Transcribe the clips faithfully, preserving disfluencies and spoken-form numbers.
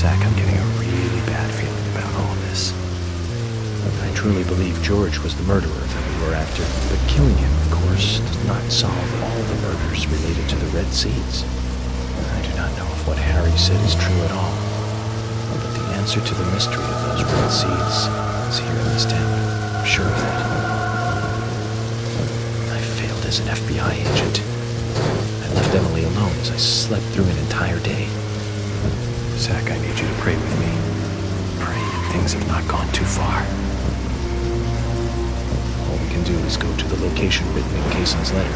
Zach, I'm getting a really bad feeling about all this. I truly believe George was the murderer that we were after, but killing him, of course, does not solve all the murders related to the Red Seeds. I do not know if what Harry said is true at all, but the answer to the mystery of those Red Seeds is here in this town. I'm sure of that. I failed as an F B I agent. I left Emily alone as I slept through an entire day. Zach, I need you to pray with me. Pray that things have not gone too far. All we can do is go to the location written in Kayson's letter.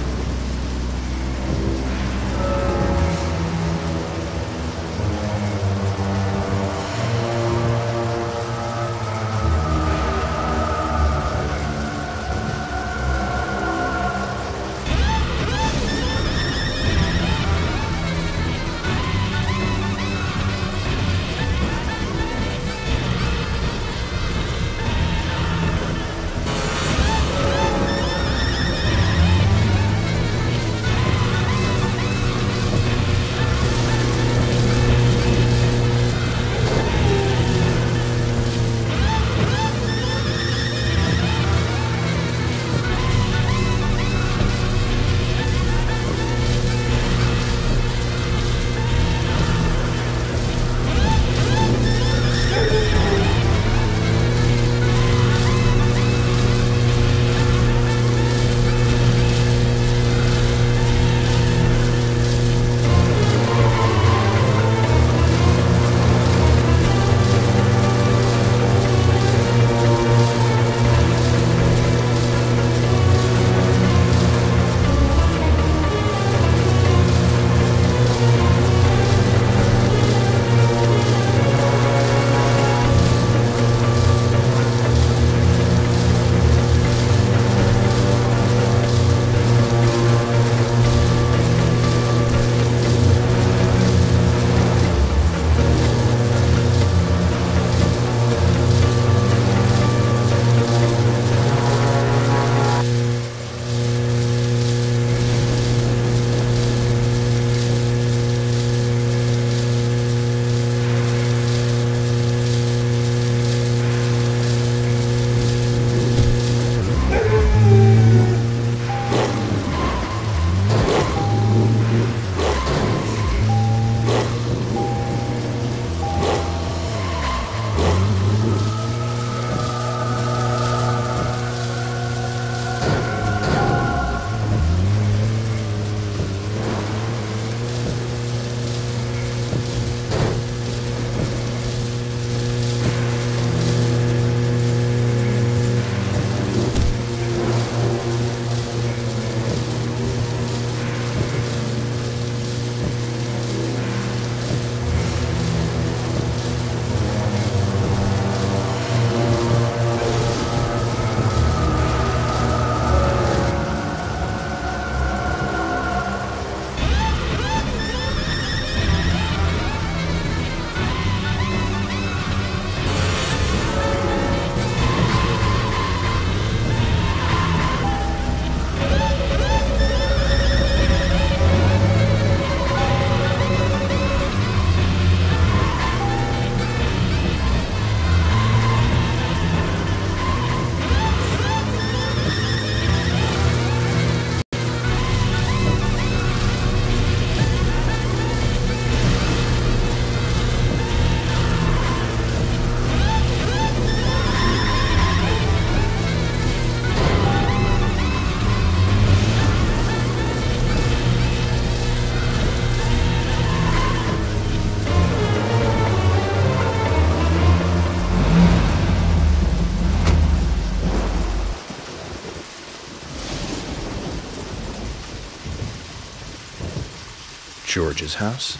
George's house?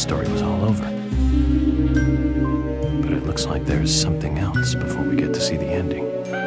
story was all over. But it looks like there's something else before we get to see the ending.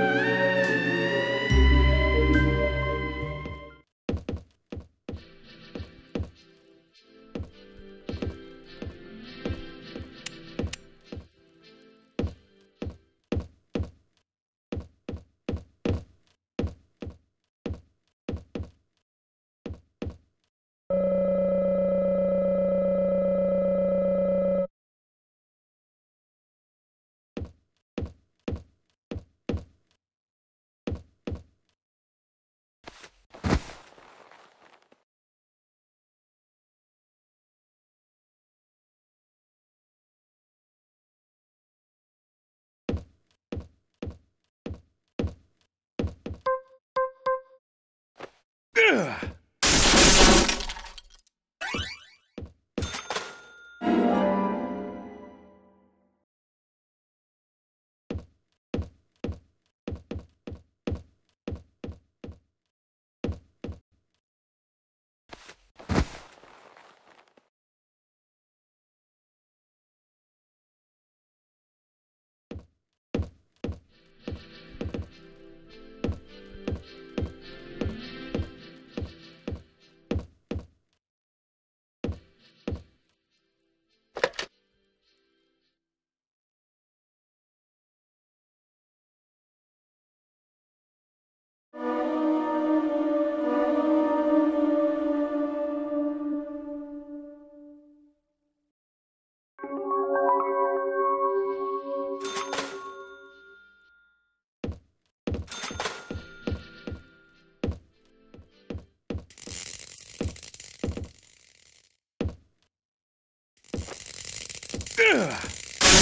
Ugh. Ugh.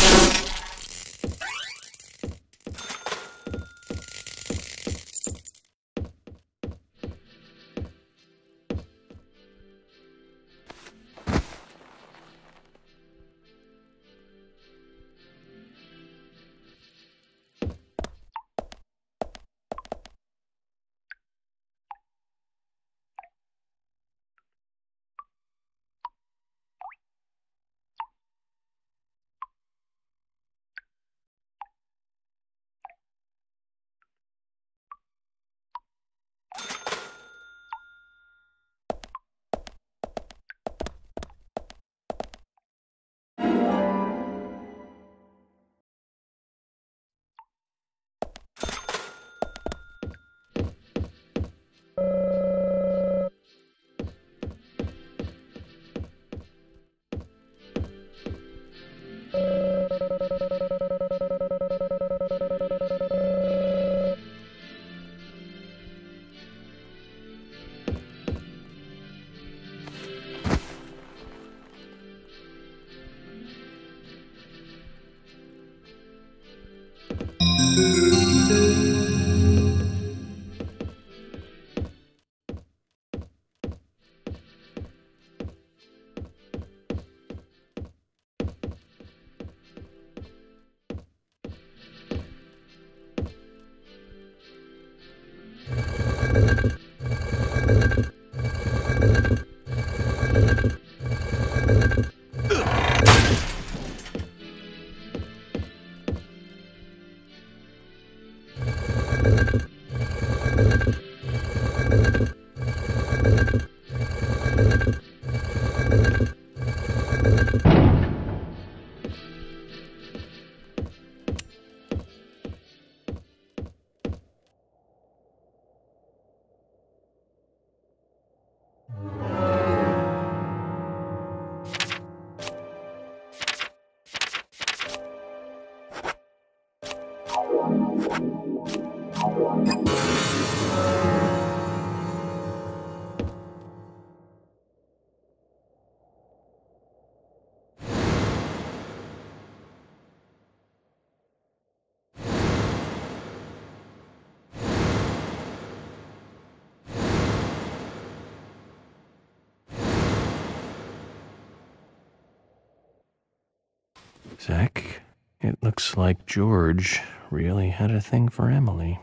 Zach, it looks like George really had a thing for Emily.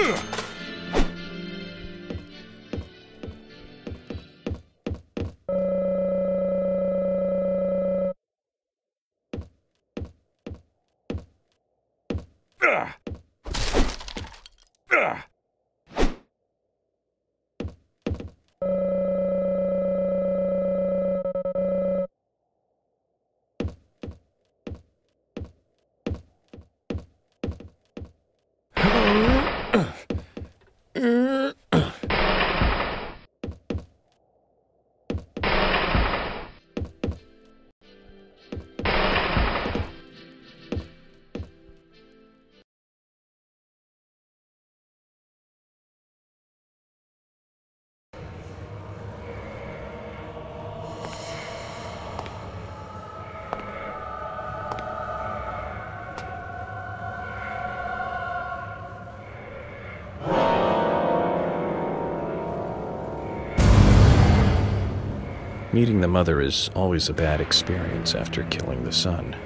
Meeting the mother is always a bad experience after killing the son.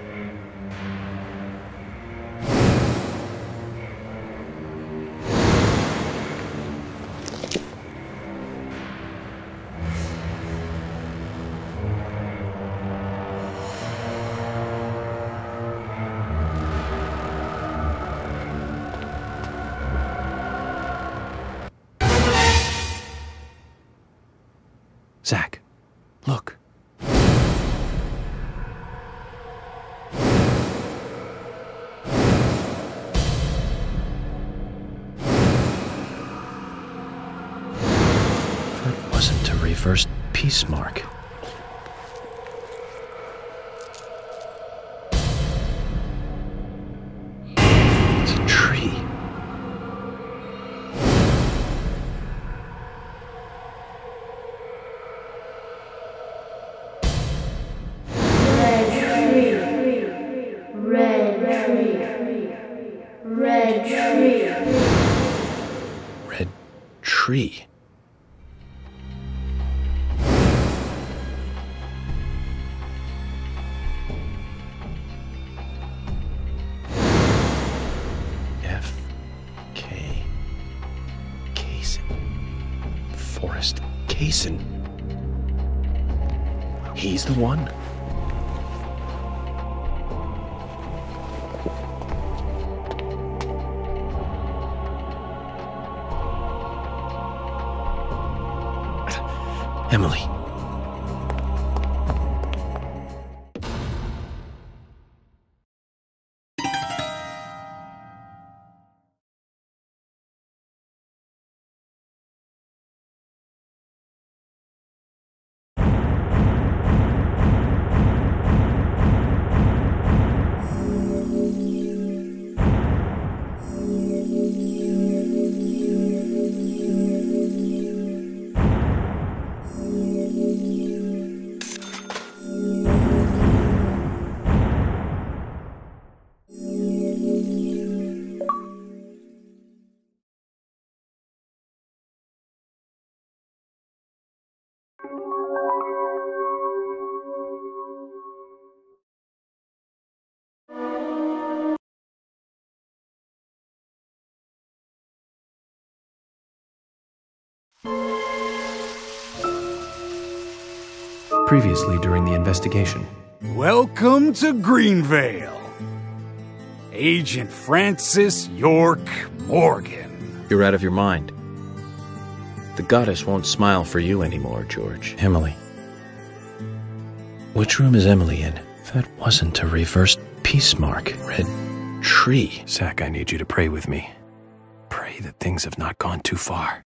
Zach, look. That wasn't a reverse peace mark. It's a tree. Tree. F. K. Kaysen. Forrest Kaysen. He's the one. Emily. Previously during the investigation. Welcome to Greenvale. Agent Francis York Morgan. You're out of your mind. The goddess won't smile for you anymore, George. Emily. Which room is Emily in? That wasn't a reversed peace mark. Red tree. Zach, I need you to pray with me. Pray that things have not gone too far.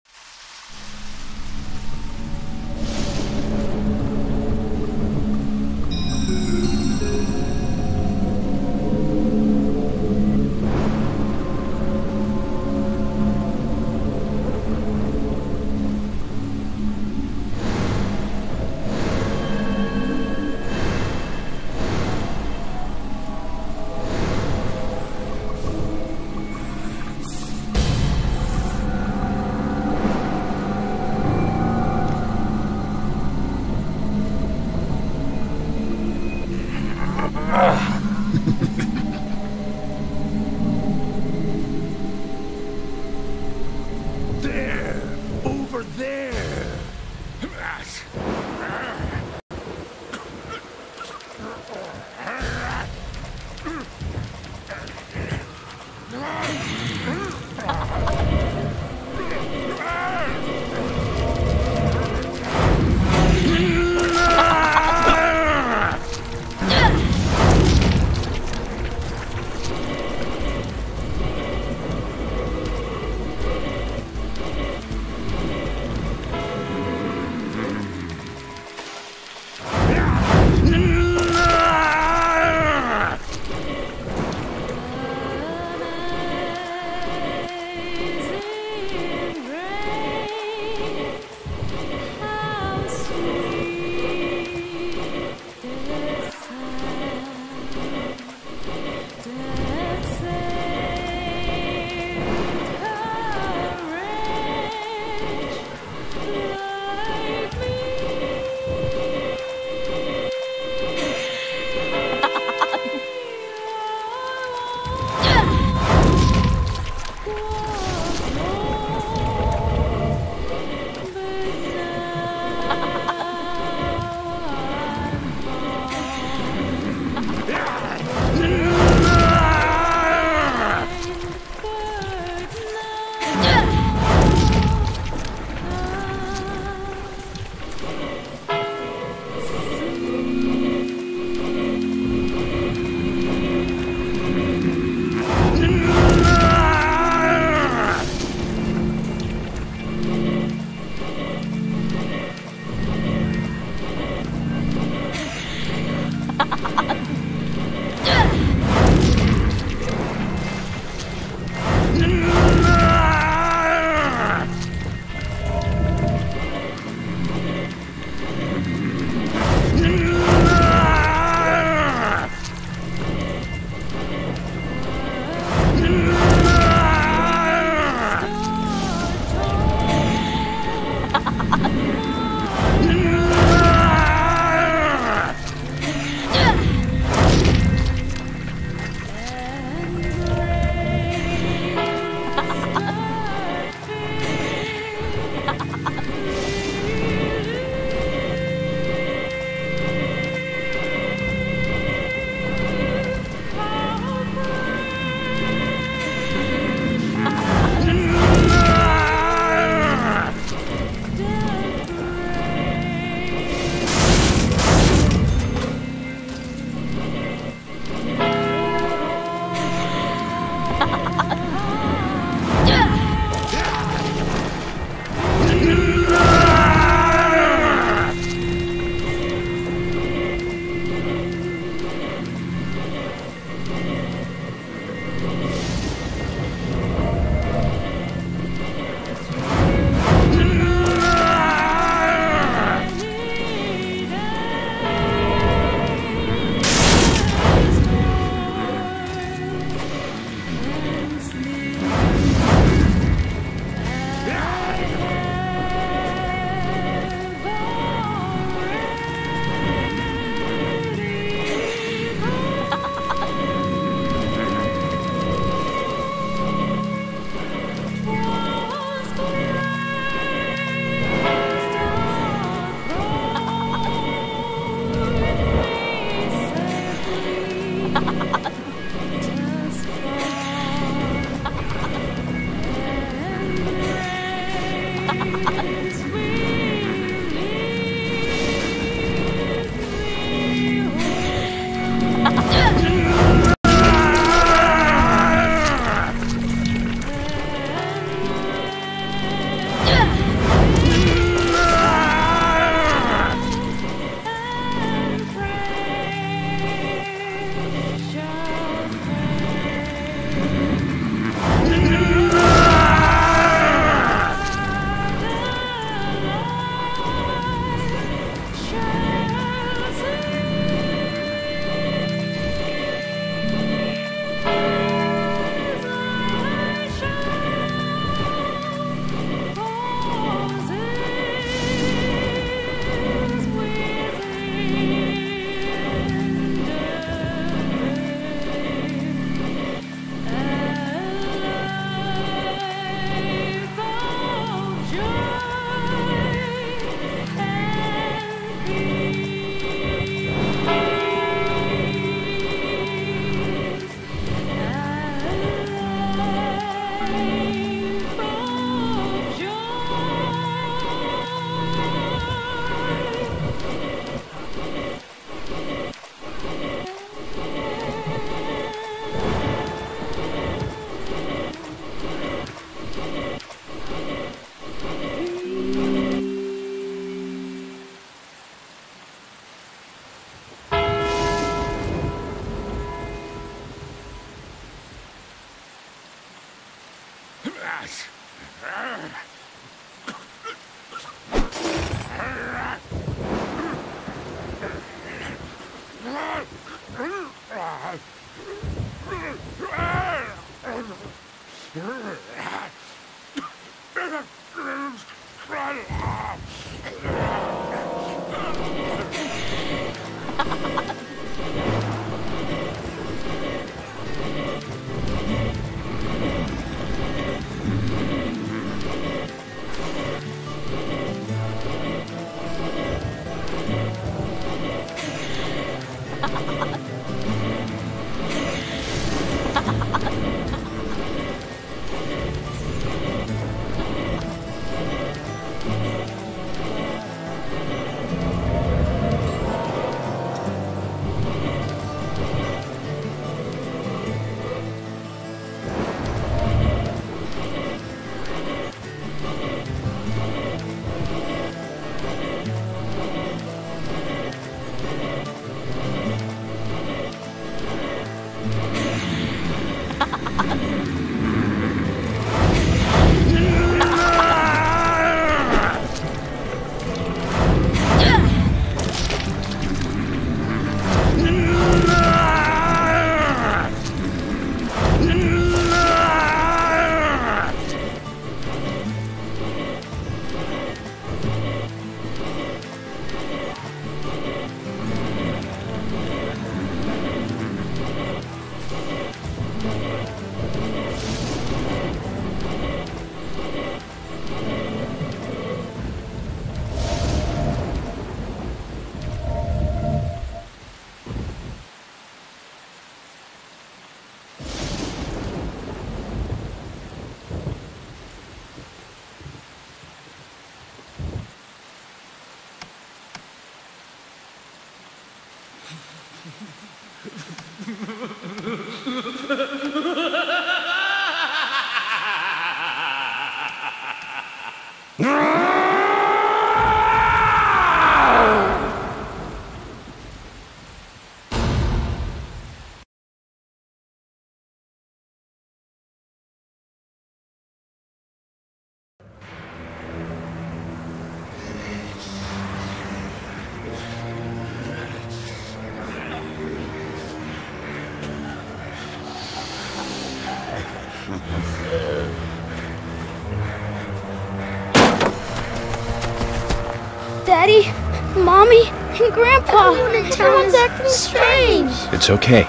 Daddy, Mommy, and Grandpa. Everyone's acting strange. It's okay.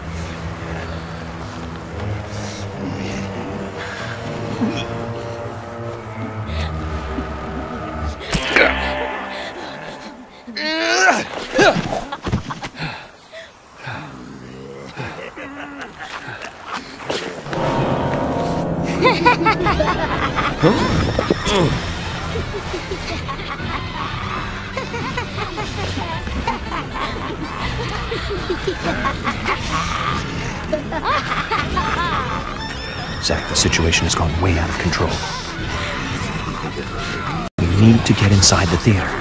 Zach, the situation has gone way out of control. We need to get inside the theater.